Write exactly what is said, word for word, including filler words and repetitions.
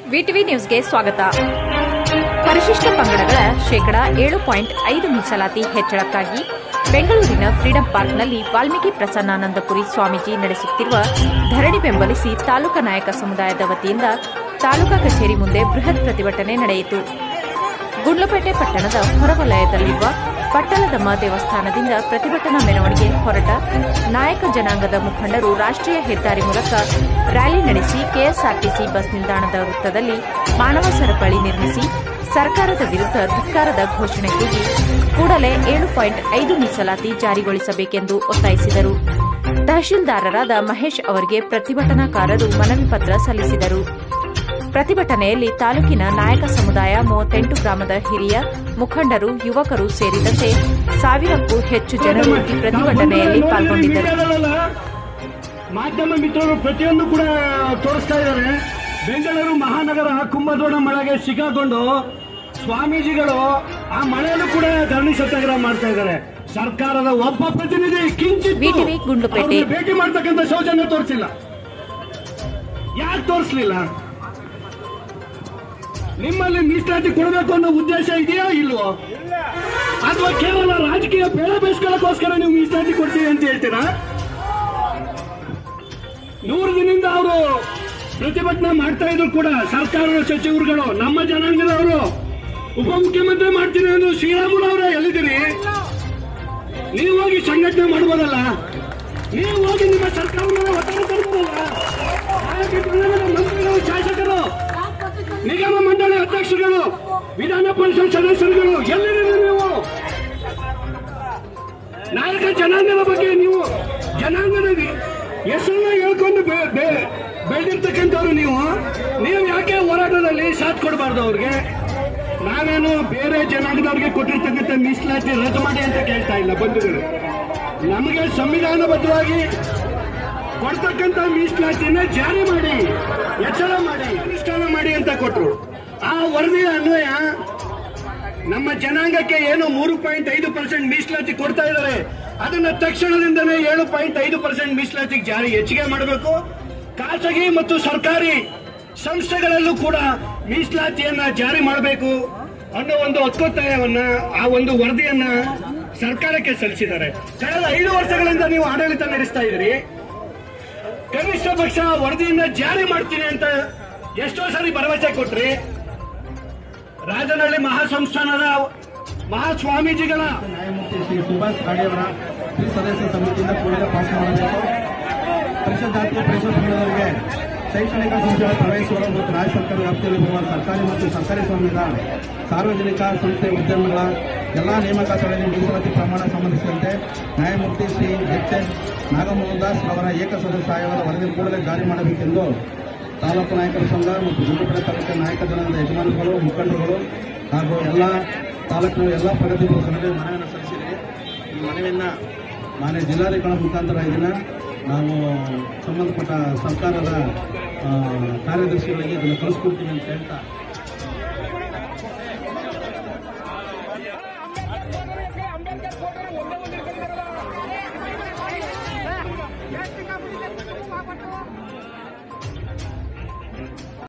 VTV ನ್ಯೂಸ್ಗೆ ಸ್ವಾಗತ. ಪರಿಶಿಷ್ಟ ಪಂಗಡಗಳ ಶೇಕಡಾ ಏಳು ಪಾಯಿಂಟ್ ಐದು ಮೀಸಲಾತಿ ಹೆಚ್ಚಳಕ್ಕಾಗಿ ಬೆಂಗಳೂರಿನ ಫ್ರೀಡಂ ಪಾರ್ಕ್ನಲ್ಲಿ ವಾಲ್ಮೀಕಿ ಪ್ರಸನ್ನಾನಂದಪುರಿ ಸ್ವಾಮೀಜಿ ನಡೆಸುತ್ತಿರುವ ಧರಣಿ ಬೆಂಬಲಿಸಿ ತಾಲೂಕಾ ನಾಯಕ ಸಮುದಾಯದ ವತಿಯಿಂದ ತಾಲೂಕಾ ಕಚೇರಿ ಮುಂದೆ ಬೃಹತ್ ಪ್ರತಿಭಟನೆ ನಡೆಯಿತು. ಗುಂಡ್ಲುಪೇಟೆ ಪಟ್ಟಣದ ಹೊರವಲಯದಲ್ಲಿರುವ ಪಟ್ಟಲದಮ್ಮ ದೇವಸ್ಥಾನದಿಂದ ಪ್ರತಿಭಟನಾ ಮೆರವಣಿಗೆ ಹೊರಟ ನಾಯಕ ಜನಾಂಗದ ಮುಖಂಡರು ರಾಷ್ಟ್ರೀಯ ಹೆದ್ದಾರಿ ಮೂಲಕ ರ್ಯಾಲಿ ನಡೆಸಿ ಕೆಎಸ್ಆರ್ಟಿಸಿ ಬಸ್ ನಿಲ್ದಾಣದ ವೃತ್ತದಲ್ಲಿ ಮಾನವ ಸರಪಳಿ ನಿರ್ಮಿಸಿ ಸರ್ಕಾರದ ವಿರುದ್ಧ ಧಿಕ್ಕಾರದ ಘೋಷಣೆ ಕೂಗಿ ಕೂಡಲೇ ಏಳು ಪಾಯಿಂಟ್ ಐದು ಮೀಸಲಾತಿ ಜಾರಿಗೊಳಿಸಬೇಕೆಂದು ಒತ್ತಾಯಿಸಿದರು. ತಹಶೀಲ್ದಾರರಾದ ಮಹೇಶ್ ಅವರಿಗೆ ಪ್ರತಿಭಟನಾಕಾರರು ಮನವಿ ಪತ್ರ ಸಲ್ಲಿಸಿದರು. ಪ್ರತಿಭಟನೆಯಲ್ಲಿ ತಾಲೂಕಿನ ನಾಯಕ ಸಮುದಾಯ ಮೂವತ್ತೆಂಟು ಗ್ರಾಮದ ಹಿರಿಯ ಮುಖಂಡರು, ಯುವಕರು ಸೇರಿದಂತೆ ಸಾವಿರಕ್ಕೂ ಹೆಚ್ಚು ಜನರು ಈ ಪ್ರತಿಭಟನೆಯಲ್ಲಿ ಪಾಲ್ಗೊಂಡಿದ್ದರು. ಮಾಧ್ಯಮ ಮಿತ್ರರು ಪ್ರತಿಯೊಂದು ಕೂಡ ತೋರಿಸ್ತಾ ಇದ್ದಾರೆ. ಬೆಂಗಳೂರು ಮಹಾನಗರ ಕುಂಭದ್ರೋಣ ಮಳೆಗೆ ಸಿಕ್ಕಾಕೊಂಡು ಸ್ವಾಮೀಜಿಗಳು ಆ ಮಳೆಯಲ್ಲೂ ಕೂಡ ಧರಣಿ ಸತ್ಯಾಗ್ರಹ ಮಾಡ್ತಾ ಇದ್ದಾರೆ. ಸರ್ಕಾರದ ಒಬ್ಬ ಪ್ರತಿನಿಧಿ ಕಿಂಚಿತ್ ವಿಟಿವಿ ಗುಂಡ್ಲುಪೇಟೆ ಭೇಟಿ ಮಾಡ್ತಕ್ಕಂಥ ಸೌಜನ್ಯ ತೋರಿಸಿಲ್ಲ. ಯಾಕೆ ತೋರಿಸಲಿಲ್ಲ? ನಿಮ್ಮಲ್ಲಿ ಮೀಸಲಾತಿ ಕೊಡಬೇಕು ಅನ್ನೋ ಉದ್ದೇಶ ಇದೆಯಾ ಇಲ್ವೋ? ಅಥವಾ ಕೇವಲ ರಾಜಕೀಯ ಬೇಡ ಬೇಯಿಸ್ಕೊಳ್ಳೋಕ್ಕೋಸ್ಕರ ನೀವು ಮೀಸಲಾತಿ ಕೊಡ್ತೀವಿ ಅಂತ ಹೇಳ್ತೀರಾ? ನೂರು ದಿನದಿಂದ ಅವರು ಪ್ರತಿಭಟನೆ ಮಾಡ್ತಾ ಇದ್ರು ಕೂಡ ಸರ್ಕಾರದ ಸಚಿವರುಗಳು, ನಮ್ಮ ಜನಾಂಗದವರು, ಉಪಮುಖ್ಯಮಂತ್ರಿ ಮಾಡ್ತೀನಿ ಎಂದು ಶ್ರೀರಾಮುಲು ಅವರೇ ಎಲ್ಲಿದ್ದೀರಿ? ನೀವು ಹೋಗಿ ಸಂಘಟನೆ ಮಾಡಬಹುದಲ್ಲ? ನೀವು ಹೋಗಿ ನಿಮ್ಮ ಸರ್ಕಾರವನ್ನು ಒತ್ತಡ ತರಬಹುದಲ್ಲ? ಮಂತ್ರಿಗಳು, ಶಾಸಕರು, ನಿಗಮ ಮಂಡಳಿ ಅಧ್ಯಕ್ಷರುಗಳು, ವಿಧಾನ ಪರಿಷತ್ ಸದಸ್ಯರುಗಳು ಎಲ್ಲಿದ್ದೀರಿ ನೀವು? ನಾಯಕ ಜನಾಂಗದ ಬಗ್ಗೆ ನೀವು ಜನಾಂಗದ ಹೆಸರನ್ನ ಹೇಳ್ಕೊಂಡು ಬೆಳೆದಿರ್ತಕ್ಕಂಥವ್ರು ನೀವು ನೀವು ಯಾಕೆ ಹೋರಾಟದಲ್ಲಿ ಸಾಥ್ ಕೊಡಬಾರ್ದು ಅವ್ರಿಗೆ? ನಾವೇನು ಬೇರೆ ಜನಾಂಗದವ್ರಿಗೆ ಕೊಟ್ಟಿರ್ತಕ್ಕಂಥ ಮೀಸಲಾತಿ ರದ್ದು ಮಾಡಿ ಅಂತ ಕೇಳ್ತಾ ಇಲ್ಲ ಬಂಧುಗಳು. ನಮಗೆ ಸಂವಿಧಾನಬದ್ಧವಾಗಿ ಕೊಡ್ತಕ್ಕಂಥ ಮೀಸಲಾತಿನ ಜಾರಿ ಮಾಡಿ, ಹೆಚ್ಚಳ ಮಾಡಿ, ಅನುಷ್ಠಾನ ಮಾಡಿ ಅಂತ ಕೊಟ್ಟರು. ಆ ವರದಿಯ ಅನ್ವಯ ನಮ್ಮ ಜನಾಂಗಕ್ಕೆ ಏನು ಮೂರು ಪಾಯಿಂಟ್ ಐದು ಪರ್ಸೆಂಟ್ ಮೀಸಲಾತಿ ಕೊಡ್ತಾ ಇದ್ದಾರೆ, ಅದನ್ನ ತಕ್ಷಣದಿಂದನೇ ಏಳು ಪಾಯಿಂಟ್ ಐದು ಪರ್ಸೆಂಟ್ ಮೀಸಲಾತಿ ಜಾರಿ ಹೆಚ್ಚಿಗೆ ಮಾಡಬೇಕು. ಖಾಸಗಿ ಮತ್ತು ಸರ್ಕಾರಿ ಸಂಸ್ಥೆಗಳಲ್ಲೂ ಕೂಡ ಮೀಸಲಾತಿಯನ್ನ ಜಾರಿ ಮಾಡಬೇಕು ಅನ್ನೋ ಒಂದು ಒತ್ತಾಯವನ್ನ, ಆ ಒಂದು ವರದಿಯನ್ನ ಸರ್ಕಾರಕ್ಕೆ ಸಲ್ಲಿಸಿದ್ದಾರೆ. ಕಳೆದ ಐದು ವರ್ಷಗಳಿಂದ ನೀವು ಆಡಳಿತ ನಡೆಸ್ತಾ ಇದ್ದೀರಿ. ಕನಿಷ್ಠ ಪಕ್ಷ ವರದಿಯನ್ನ ಜಾರಿ ಮಾಡ್ತೀನಿ ಅಂತ ಎಷ್ಟೋ ಸಾರಿ ಭರವಸೆ ಕೊಟ್ರಿ. ರಾಜನಹಳ್ಳಿ ಮಹಾಸಂಸ್ಥಾನದ ಮಹಾಸ್ವಾಮೀಜಿಗಳ ನ್ಯಾಯಮೂರ್ತಿ ಶ್ರೀ ಸುಭಾಷ್ ಖಾಡೆಯವರ ತ್ರಿಸದಸ್ಯ ಸಮಿತಿಯಿಂದ ಕೂಡಲೇ ಪಾಸ್ ಮಾಡಬೇಕು. ಪರಿಷತ್ ಜಾತಿಯ ಪರಿಷತ್ ಪಂಗಡದವರಿಗೆ ಶೈಕ್ಷಣಿಕ ಸಂಸ್ಥೆಗಳ ಪ್ರವೇಶಿಸುವ ಮತ್ತು ರಾಜ್ಯ ಸರ್ಕಾರ ವ್ಯಾಪ್ತಿಯಲ್ಲಿ ಬರುವ ಸರ್ಕಾರಿ ಮತ್ತು ಸರ್ಕಾರಿ ಸ್ವಾಮ್ಯದ ಸಾರ್ವಜನಿಕ ಸಂಸ್ಥೆ ಉದ್ಯಮಗಳ ಎಲ್ಲಾ ನೇಮಕಾತಿಗಳಲ್ಲಿ ಮೀಸಲಾತಿ ಪ್ರಮಾಣ ಸಂಬಂಧಿಸಿದಂತೆ ನ್ಯಾಯಮೂರ್ತಿ ಶ್ರೀ ಎಚ್ ಎನ್ ನಾಗಮೋಹನ್ ದಾಸ್ ಅವರ ಏಕಸದಸ್ಯ ಆಯೋಗದ ವರದಿ ಕೂಡಲೇ ಜಾರಿ ಮಾಡಬೇಕೆಂದು ತಾಲೂಕು ನಾಯಕರ ಸಂಘ ಮತ್ತು ಗುಂಡ್ಲುಪೇಟೆ ತಾಲೂಕಿನ ನಾಯಕ ಜನಾಂಗದ ಯಜಮಾನರುಗಳು, ಮುಖಂಡರುಗಳು ಹಾಗೂ ಎಲ್ಲ ತಾಲೂಕಿನ ಎಲ್ಲ ಪ್ರಗತಿಗಳು ಸಭೆಗೆ ಮನವಿಯನ್ನು ಸಲ್ಲಿಸಿದೆ. ಈ ಮನವಿಯನ್ನು ಮಾನ್ಯ ಜಿಲ್ಲಾಧಿಕಾರಿ ಮುಖಾಂತರ ಇದನ್ನು ನಾವು ಸಂಬಂಧಪಟ್ಟ ಸರ್ಕಾರದ ಕಾರ್ಯದರ್ಶಿಗಳಿಗೆ ಇದನ್ನು ಕಳಿಸ್ಕೊಡ್ತೀವಿ ಅಂತ ಹೇಳ್ತಾ